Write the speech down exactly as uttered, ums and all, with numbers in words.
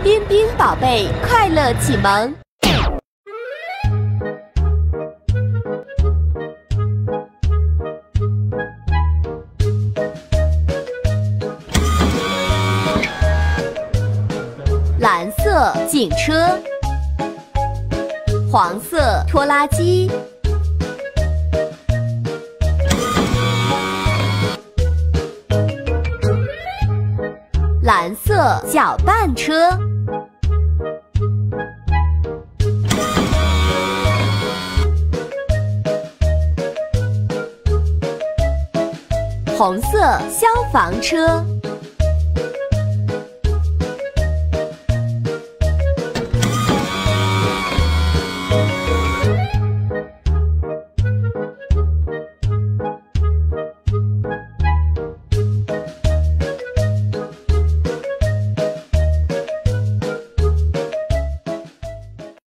彬彬宝贝快乐启蒙。蓝色警车，黄色拖拉机，蓝色搅拌车，红色消防车。